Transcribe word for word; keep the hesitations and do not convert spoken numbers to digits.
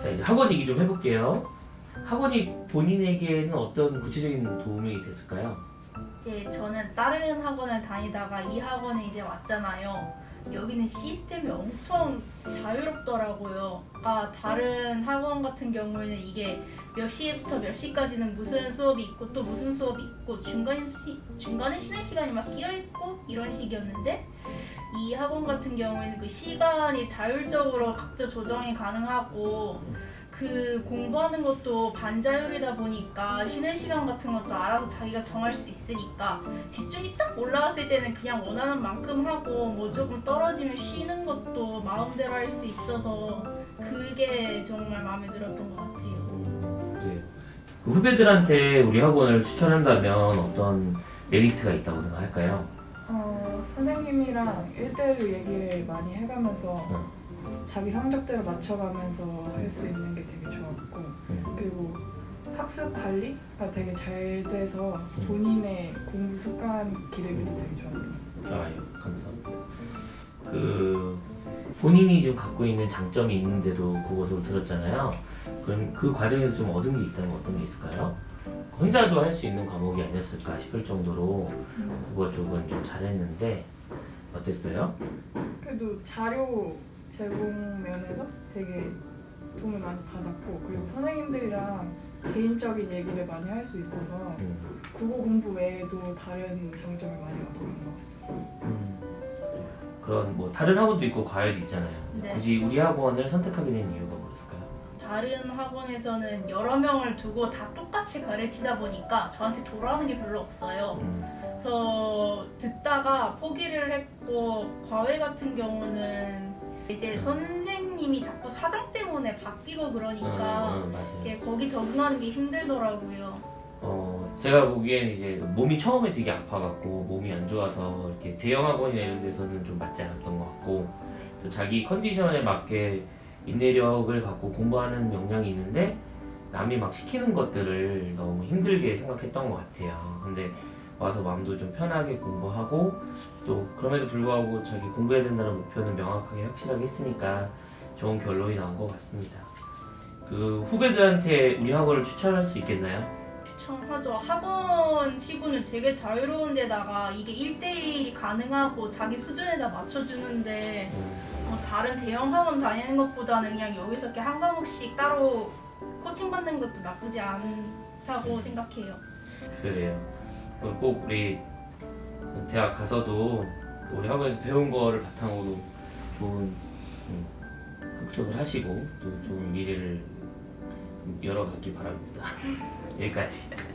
이제 학원 얘기 좀 해볼게요. 학원이 본인에게는 어떤 구체적인 도움이 됐을까요? 이제 저는 다른 학원을 다니다가 이 학원에 이제 왔잖아요. 여기는 시스템이 엄청 자유롭더라고요. 아, 다른 학원 같은 경우에는 이게 몇 시부터 몇 시까지는 무슨 수업이 있고 또 무슨 수업이 있고 중간에, 시, 중간에 쉬는 시간이 막 끼어있고 이런 식이었는데 이 학원 같은 경우에는 그 시간이 자율적으로 각자 조정이 가능하고 그 공부하는 것도 반자율이다 보니까 쉬는 시간 같은 것도 알아서 자기가 정할 수 있으니까 집중이 딱 올라왔을 때는 그냥 원하는 만큼 하고 뭐 조금 떨어지면 쉬는 것도 마음대로 할 수 있어서 그게 정말 마음에 들었던 것 같아요. 그래요. 그 후배들한테 우리 학원을 추천한다면 어떤 메리트가 있다고 생각할까요? 어, 선생님이랑 일대일로 얘기를 많이 해가면서 응. 자기 성적대로 맞춰가면서 할 수 있는 게 되게 좋았고 응. 그리고 학습 관리가 되게 잘 돼서 응. 본인의 공부 습관 기르기도 되게 좋았던 것 같아요. 아, 예, 감사합니다. 그 본인이 지금 갖고 있는 장점이 있는데도 그곳으로 들었잖아요. 그럼 그 과정에서 좀 얻은 게 있다면 어떤 게 있을까요? 혼자도 할 수 있는 과목이 아니었을까 싶을 정도로 그거 쪽은 좀 잘했는데 어땠어요? 그래도 자료 제공 면에서 되게 도움을 많이 받았고 그리고 선생님들이랑 개인적인 얘기를 많이 할 수 있어서 음. 국어 공부 외에도 다른 장점을 많이 얻은 것 같습니다. 음. 그런 뭐 다른 학원도 있고 과외도 있잖아요. 네. 굳이 우리 학원을 선택하게 된 이유가 뭐였을까요? 다른 학원에서는 여러 명을 두고 다 똑같이 가르치다 보니까 저한테 돌아오는 게 별로 없어요. 음. 그래서 듣다가 포기를 했고 과외 같은 경우는 이제 선생님이 자꾸 사정 때문에 바뀌고 그러니까 음, 음, 맞아요. 이게 거기 적응하는 게 힘들더라고요. 어, 제가 보기엔 이제 몸이 처음에 되게 아파갖고 몸이 안 좋아서 이렇게 대형 학원이나 이런 데서는 좀 맞지 않았던 것 같고 또 자기 컨디션에 맞게 인내력을 갖고 공부하는 역량이 있는데 남이 막 시키는 것들을 너무 힘들게 생각했던 것 같아요. 근데 와서 마음도 좀 편하게 공부하고 또 그럼에도 불구하고 자기 공부해야 된다는 목표는 명확하게 확실하게 했으니까 좋은 결론이 나온 것 같습니다. 그 후배들한테 우리 학원을 추천할 수 있겠나요? 추천하죠. 학원 치고는 되게 자유로운 데다가 이게 일 대일이 가능하고 자기 수준에다 맞춰주는데 음. 뭐 다른 대형 학원 다니는 것보다는 그냥 여기서 이렇게 한 과목씩 따로 코칭 받는 것도 나쁘지 않다고 생각해요. 그래요. 꼭 우리 대학 가서도 우리 학원에서 배운 거를 바탕으로 좋은 음, 학습을 하시고 또 좋은 미래를 열어가길 바랍니다. 여기까지.